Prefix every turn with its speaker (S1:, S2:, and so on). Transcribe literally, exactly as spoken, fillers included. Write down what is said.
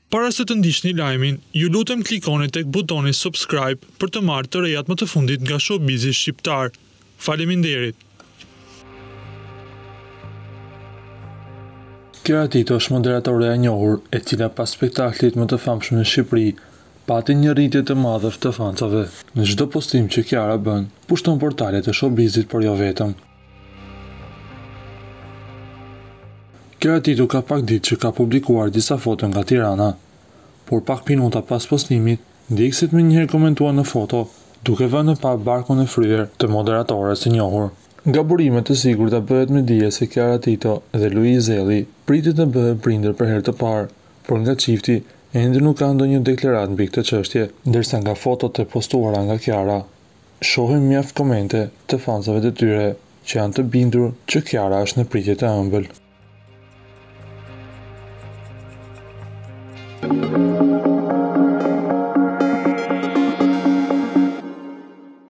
S1: Para se të ndiqni lajmin, ju lutem klikoni tek butoni subscribe për të marrë të rejat më të fundit nga showbizi shqiptar. Faleminderit.
S2: Kiara Tito është moderatore e njohur, e cila pas spektaklit më të famshëm në Shqipëri, pati një rritje të madhe të fansave. Në çdo postim që Kiara bën, pushton portalet e showbizit, por jo vetëm. Kiara Tito ka pak ditë që ka publikuar disa foto nga Tirana, por pak minuta pas postimit, ndjekësit më njëherë komentuan në foto, duke vënë pa barkun e fryer të moderatores së njohur. Nga burimet të sigurta bëhet me dije se Kiara Tito dhe Luiz Zelli pritet të bëhen prindër për herë të parë, por nga çifti ende nuk ka ndonjë deklaratë mbi këtë çështje, ndërsa nga fotot e postuara nga Kiara, shohim mjaft komente të fansave të tyre që janë të bindur që Kiara është në pritje të ëmbël.
S3: Thank you.